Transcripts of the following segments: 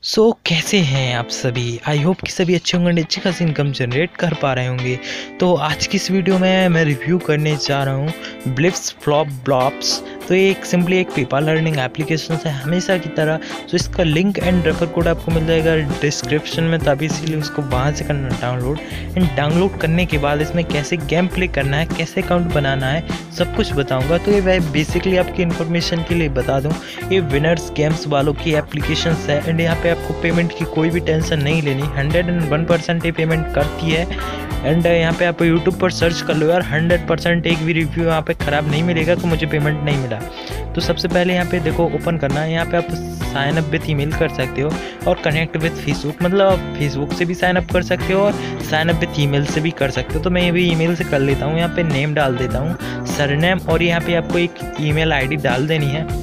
कैसे हैं आप सभी। आई होप कि सभी अच्छे होंगे, अच्छी खासी इनकम जनरेट कर पा रहे होंगे। तो आज की इस वीडियो में मैं रिव्यू करने जा रहा हूँ ब्लिप्स फ्लॉप ब्लॉप्स। तो ये सिंपली एक पेपाल लर्निंग एप्लीकेशन है हमेशा की तरह। तो इसका लिंक एंड रेफर कोड आपको मिल जाएगा डिस्क्रिप्शन में, तभी इसीलिए उसको वहाँ से करना डाउनलोड। एंड डाउनलोड करने के बाद इसमें कैसे गेम प्ले करना है, कैसे अकाउंट बनाना है, सब कुछ बताऊंगा। तो ये मैं बेसिकली आपकी इन्फॉर्मेशन के लिए बता दूं, ये विनर्स गेम्स वालों की एप्लीकेशन है। एंड यहाँ पे आपको पेमेंट की कोई भी टेंशन नहीं लेनी, 101% ये पेमेंट करती है। एंड यहाँ पे आप यूट्यूब पर सर्च कर लो यार, 100% एक भी रिव्यू यहाँ पे ख़राब नहीं मिलेगा कि मुझे पेमेंट नहीं मिला। तो सबसे पहले यहाँ पे देखो ओपन करना है। यहाँ पे आप साइन अप विथ ईमेल कर सकते हो और कनेक्ट विथ फेसबुक, मतलब आप फेसबुक से भी साइन अप कर सकते हो और साइन अप विथ ईमेल से भी कर सकते हो। तो मैं ये भी ईमेल से कर लेता हूँ। यहाँ पे नेम डाल देता हूँ, सरनेम, और यहाँ पे आपको एक ईमेल आईडी डाल देनी है।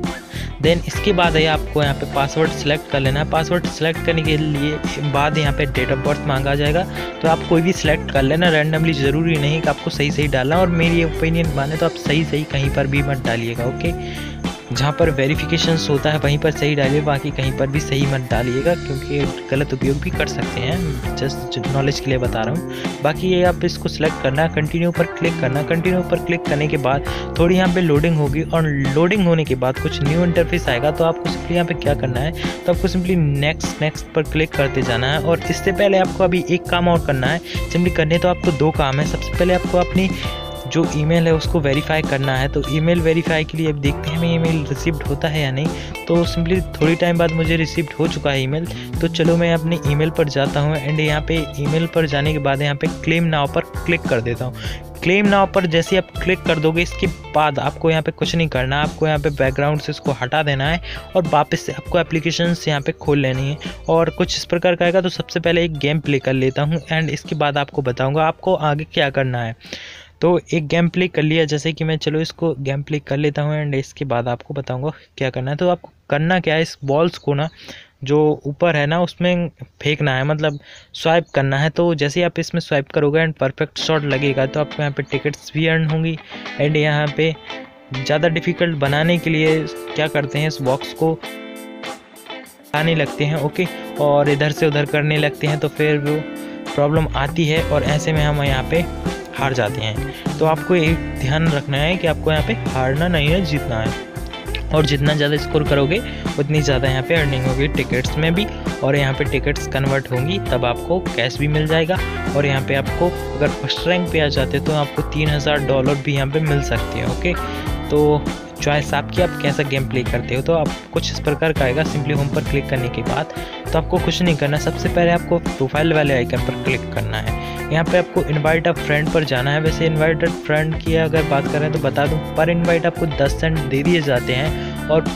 देन इसके बाद है आपको यहाँ पे पासवर्ड सेलेक्ट कर लेना है। पासवर्ड सेलेक्ट करने के लिए बाद यहाँ पे डेट ऑफ बर्थ मांगा जाएगा, तो आप कोई भी सिलेक्ट कर लेना रैंडमली, ज़रूरी नहीं कि आपको सही सही डालना। और मेरी ओपिनियन माने तो आप सही सही कहीं पर भी मत डालिएगा, ओके। जहाँ पर वेरिफिकेशंस होता है वहीं पर सही डालिए, बाकी कहीं पर भी सही मत डालिएगा, क्योंकि गलत उपयोग भी कर सकते हैं। जस्ट नॉलेज के लिए बता रहा हूँ। बाकी ये आप इसको सिलेक्ट करना है, कंटिन्यू पर क्लिक करना। कंटिन्यू पर क्लिक करने के बाद थोड़ी यहाँ पे लोडिंग होगी, और लोडिंग होने के बाद कुछ न्यू इंटरफेस आएगा। तो आपको सिंपली यहाँ पे क्या करना है, तो आपको सिंपली नेक्स्ट पर क्लिक करते जाना है। और इससे पहले आपको अभी एक काम और करना है। सिंपली करने तो आपको दो काम है। सबसे पहले आपको अपनी जो ईमेल है उसको वेरीफाई करना है। तो ईमेल वेरीफाई के लिए अब देखते हैं ईमेल रिसीव्ड होता है या नहीं। तो सिंपली थोड़ी टाइम बाद मुझे रिसीव्ड हो चुका है ईमेल। तो चलो मैं अपने ईमेल पर जाता हूँ। एंड यहाँ पे ईमेल पर जाने के बाद यहाँ पे क्लेम नाउ पर क्लिक कर देता हूँ। क्लेम नाउ पर जैसे आप क्लिक कर दोगे, इसके बाद आपको यहाँ पे कुछ नहीं करना। आपको यहाँ पे बैकग्राउंड से इसको हटा देना है और वापस से आपको एप्लीकेशन से यहाँ पे खोल लेनी है। और कुछ इस प्रकार का आएगा। तो सबसे पहले एक गेम प्ले कर लेता हूँ, एंड इसके बाद आपको बताऊँगा आपको आगे क्या करना है। तो एक गेम प्ले कर लिया, जैसे कि मैं चलो इसको गेम प्ले कर लेता हूँ, एंड इसके बाद आपको बताऊंगा क्या करना है। तो आपको करना क्या है, इस बॉल्स को ना जो ऊपर है ना उसमें फेंकना है, मतलब स्वाइप करना है। तो जैसे आप इसमें स्वाइप करोगे एंड परफेक्ट शॉट लगेगा, तो आपको यहाँ पे टिकट्स भी अर्न होंगी। एंड यहाँ पे ज़्यादा डिफ़िकल्ट बनाने के लिए क्या करते हैं, इस बॉक्स को आने लगते हैं, ओके, और इधर से उधर करने लगते हैं, तो फिर वो प्रॉब्लम आती है और ऐसे में हम यहाँ पे हार जाते हैं। तो आपको एक ध्यान रखना है कि आपको यहाँ पे हारना नहीं है, जीतना है। और जितना ज़्यादा स्कोर करोगे उतनी ज़्यादा यहाँ पे अर्निंग होगी टिकट्स में भी। और यहाँ पे टिकट्स कन्वर्ट होंगी, तब आपको कैश भी मिल जाएगा। और यहाँ पे आपको अगर फर्स्ट रैंक पे आ जाते तो आपको $3000 भी यहाँ पे मिल सकते हैं, ओके। तो चॉइस आपकी, आप कैसा गेम प्ले करते हो। तो आप कुछ इस प्रकार का आएगा। सिंपली होम पर क्लिक करने के बाद तो आपको कुछ नहीं करना। सबसे पहले आपको प्रोफाइल वाले आइकन पर क्लिक करना है। यहाँ पे आपको इनवाइट अ फ्रेंड पर जाना है। वैसे इनवाइटेड फ्रेंड की अगर बात करें तो बता दूं, पर इनवाइट आपको 10 सेंट दे दिए जाते हैं। और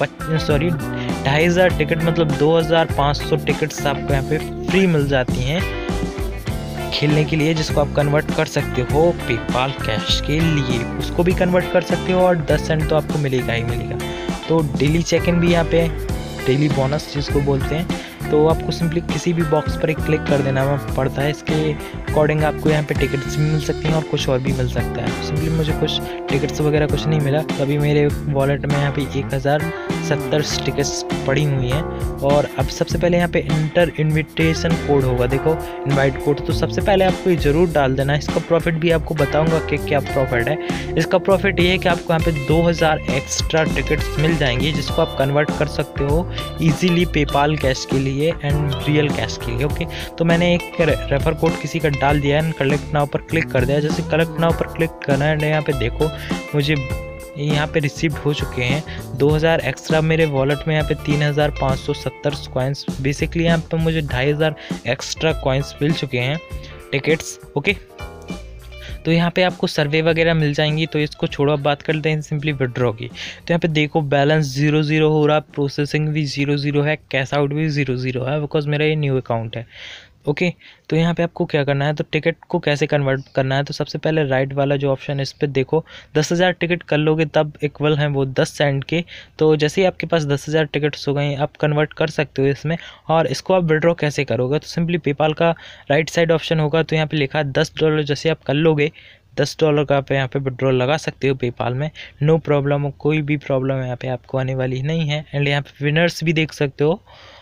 2500 टिकट, मतलब 2500 टिकट्स आपको यहाँ पे फ्री मिल जाती हैं खेलने के लिए, जिसको आप कन्वर्ट कर सकते हो पेपाल कैश के लिए। उसको भी कन्वर्ट कर सकते हो और 10 सेंट तो आपको मिलेगा ही मिलेगा। तो डेली चेक इन भी यहाँ पे, डेली बोनस जिसको बोलते हैं, तो आपको सिंपली किसी भी बॉक्स पर एक क्लिक कर देना पड़ता है। इसके अकॉर्डिंग आपको यहाँ पे टिकट्स भी मिल सकती हैं और कुछ और भी मिल सकता है। सिंपली मुझे कुछ टिकट्स वगैरह कुछ नहीं मिला। तभी मेरे वॉलेट में यहाँ पे 1070 टिकट्स पड़ी हुई हैं। और अब सबसे पहले यहाँ पे इंटर इन्विटेशन कोड होगा, देखो इनवाइट कोड। तो सबसे पहले आपको ये ज़रूर डाल देना है। इसका प्रॉफिट भी आपको बताऊँगा कि क्या प्रॉफिट है। इसका प्रॉफिट ये है कि आपको यहाँ पे 2000 एक्स्ट्रा टिकट्स मिल जाएंगी, जिसको आप कन्वर्ट कर सकते हो ईजीली पेपाल कैश के लिए एंड रियल कैश के लिए, ओके। तो मैंने एक रेफर कोड किसी का डाल दिया है, कलेक्ट नाउ पर क्लिक कर दिया। जैसे कलेक्ट नाउ पर क्लिक करना है, यहाँ पे देखो मुझे यहाँ पे रिसीव्ड हो चुके हैं 2000 एक्स्ट्रा मेरे वॉलेट में। यहाँ पे 3570 कॉइन्स, बेसिकली यहाँ पे मुझे 2500 एक्स्ट्रा कॉइन्स मिल चुके हैं टिकट्स, ओके। तो यहाँ पे आपको सर्वे वगैरह मिल जाएंगी। तो इसको छोड़ो, अब बात करते हैं सिंपली विड्रॉ की। तो यहाँ पे देखो बैलेंस 0 हो रहा, प्रोसेसिंग भी 0 है, कैश आउट भी 0 है, बिकॉज मेरा ये न्यू अकाउंट है, ओके। तो यहाँ पे आपको क्या करना है, तो टिकट को कैसे कन्वर्ट करना है। तो सबसे पहले राइट वाला जो ऑप्शन है इस पर देखो, 10,000 टिकट कर लोगे तब इक्वल हैं वो 10 सेंट के। तो जैसे ही आपके पास 10,000 टिकट्स हो गए, आप कन्वर्ट कर सकते हो इसमें। और इसको आप विड्रॉ कैसे करोगे, तो सिंपली पेपाल का राइट साइड ऑप्शन होगा, तो यहाँ पे लिखा है $10। जैसे आप कर लोगे $10 का आप यहाँ पे विड्रॉल लगा सकते हो पेपाल में, नो प्रॉब्लम। कोई भी प्रॉब्लम यहाँ पे आपको आने वाली नहीं है। एंड यहाँ पे विनर्स भी देख सकते हो,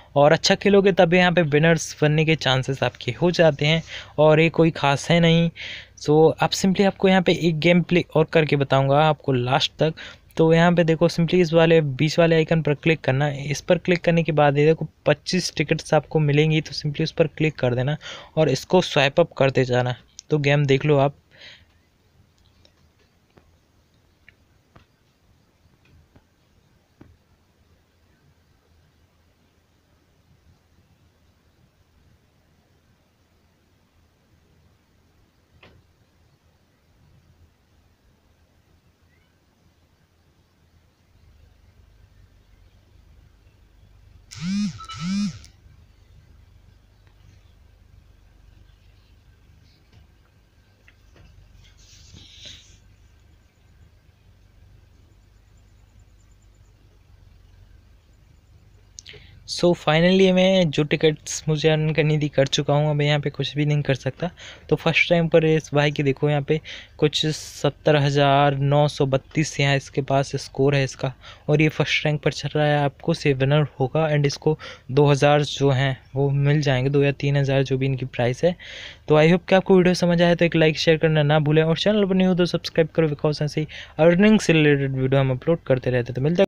और अच्छा खेलोगे तब यहाँ पे विनर्स बनने के चांसेस आपके हो जाते हैं, और ये कोई खास है नहीं। सो आप सिंपली आपको यहाँ पे एक गेम प्ले और करके बताऊँगा आपको लास्ट तक। तो यहाँ पे देखो सिंपली इस वाले बीच वाले आइकन पर क्लिक करना है। इस पर क्लिक करने के बाद ये देखो 25 टिकट्स आपको मिलेंगी, तो सिंपली उस पर क्लिक कर देना और इसको स्वाइप अप करते जाना। तो गेम देख लो आप। सो फाइनली मैं जो टिकट्स मुझे अर्न करनी थी कर चुका हूँ। अब यहाँ पे कुछ भी नहीं कर सकता। तो फर्स्ट टाइम पर इस भाई की देखो यहाँ पे कुछ 70,932 यहाँ इसके पास स्कोर है इसका, और ये फर्स्ट रैंक पर चल रहा है। आपको से विनर होगा एंड इसको 2,000 जो हैं वो मिल जाएंगे, 2 या 3,000 जो भी इनकी प्राइस है। तो आई होप कि आपको वीडियो समझ आया, तो एक लाइक शेयर करना ना भूलें, और चैनल पर नहीं हो तो सब्सक्राइब करो, बिकॉज ऐसे ही अर्निंग से रिलेटेड वीडियो हम अपलोड करते रहते। तो मिलता है